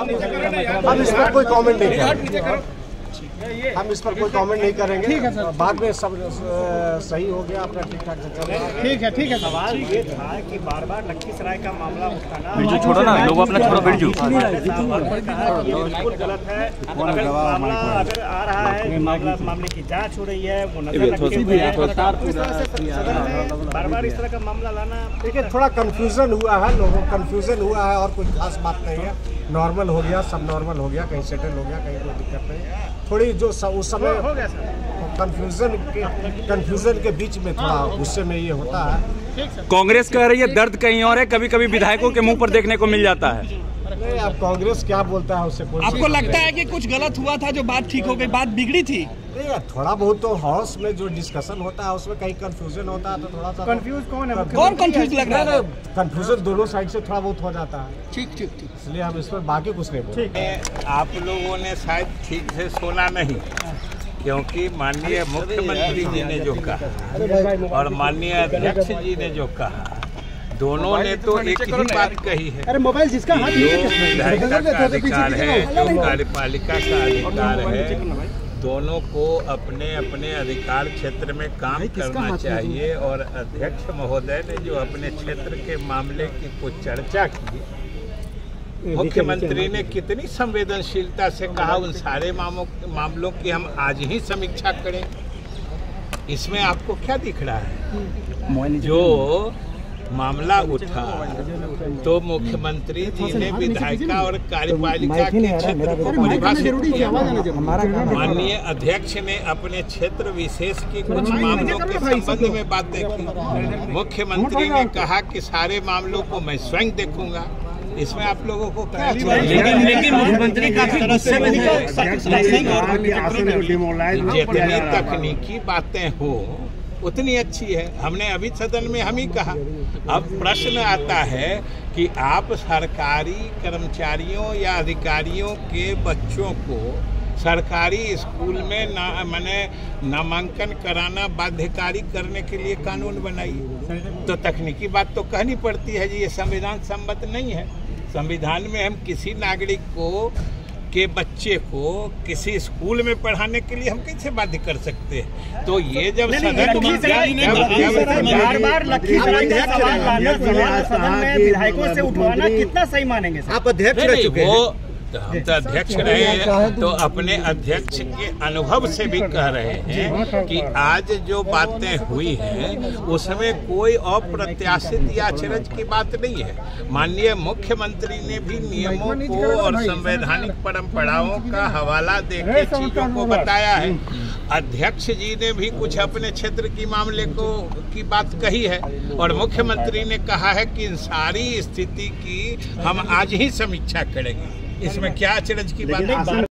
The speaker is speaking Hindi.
हम इस पर कोई कमेंट नहीं करेंगे। हम इस पर कोई कमेंट नहीं करेंगे। ठीक है सर, बाद में सब सही हो गया, अपना ठीक ठाक से चल रहा है। ठीक है, ठीक है। सवाल ये था कि बार बार लखीसराय का मामला उठाना, बिरजू छोड़ो ना, लोग अपना छोड़ो बिरजू। बिल्कुल गलत है। अगर मामला अगर आ रहा है, मामले की जांच हो रही है, वो नजर रखे हुए हैं, बार बार इस तरह का मामला लाना, देखिए थोड़ा कंफ्यूजन हुआ है, लोगों को कंफ्यूजन हुआ है और कुछ खास बात नहीं है। नॉर्मल हो गया, सब नॉर्मल हो गया, कहीं सेटल हो गया, कहीं कोई दिक्कत नहीं। थोड़ी जो उस समय कंफ्यूजन के बीच में थोड़ा गुस्से में ये होता है। कांग्रेस कह रही है दर्द कहीं और है, कभी कभी विधायकों के मुंह पर देखने को मिल जाता है। नहीं, अब कांग्रेस क्या बोलता है उससे कोई। आपको लगता है कि कुछ गलत हुआ था जो बात ठीक हो गई, बात बिगड़ी थी? नहीं, थोड़ा बहुत तो हाउस में जो डिस्कशन होता है उसमें कहीं कंफ्यूजन होता है तो थोड़ा सा कंफ्यूज कौन है? कौन कंफ्यूज लग रहा है? कंफ्यूजन दोनों साइड से थोड़ा बहुत हो जाता है। ठीक ठीक ठीक, इसलिए हम इस पर बाकी कुछ नहीं बोलते। आप लोगों ने शायद ठीक से सुना नहीं, क्योंकि माननीय मुख्यमंत्री जी ने जो कहा और माननीय अध्यक्ष जी ने जो कहा, दोनों ने तो एक ही बात कही है। अरे मोबाइल जिसका हाथ जो विधायिका का अधिकार है, जो कार्यपालिका का अधिकार है, दोनों को अपने अपने अधिकार क्षेत्र में काम करना चाहिए। और अध्यक्ष महोदय ने जो अपने क्षेत्र के मामले की कुछ चर्चा की, मुख्यमंत्री ने कितनी संवेदनशीलता से कहा उन सारे मामलों की हम आज ही समीक्षा करें। इसमें आपको क्या दिख रहा है? जो मामला उठा तो मुख्यमंत्री जी ने विधायिका और कार्यपालिका के क्षेत्र को परिभाषित किया। माननीय अध्यक्ष ने अपने क्षेत्र विशेष के कुछ मामलों के संबंध में बातें की। मुख्यमंत्री ने कहा कि सारे मामलों को मैं स्वयं देखूंगा। इसमें आप लोगों को क्या लेकिन मुख्यमंत्री काफी गुस्से में जितनी तकनीकी बातें हो उतनी अच्छी है। हमने अभी सदन में हम ही कहा। अब प्रश्न आता है कि आप सरकारी कर्मचारियों या अधिकारियों के बच्चों को सरकारी स्कूल में नामांकन कराना बाध्यकारी करने के लिए कानून बनाइए। तो तकनीकी बात तो कहनी पड़ती है जी, ये संविधान सम्मत नहीं है। संविधान में हम किसी नागरिक को के बच्चे को किसी स्कूल में पढ़ाने के लिए हम कैसे बाध्य कर सकते हैं? तो ये जब बार लखीसराय का सवाल लाना, सदन में विधायकों से उठवाना कितना सही मानेंगे? आप अध्यक्ष रह चुके हैं। हम तो अध्यक्ष रहे हैं, तो अपने अध्यक्ष के अनुभव से भी कह रहे हैं कि आज जो बातें हुई हैं उसमें कोई अप्रत्याशित या अचरज की बात नहीं है। माननीय मुख्यमंत्री ने भी नियमों को और संवैधानिक परंपराओं का हवाला देके चीजों को बताया है। अध्यक्ष जी ने भी कुछ अपने क्षेत्र की मामले की बात कही है और मुख्यमंत्री ने कहा है कि इन सारी स्थिति की हम आज ही समीक्षा करेंगे। इसमें क्या अचरज की बात है?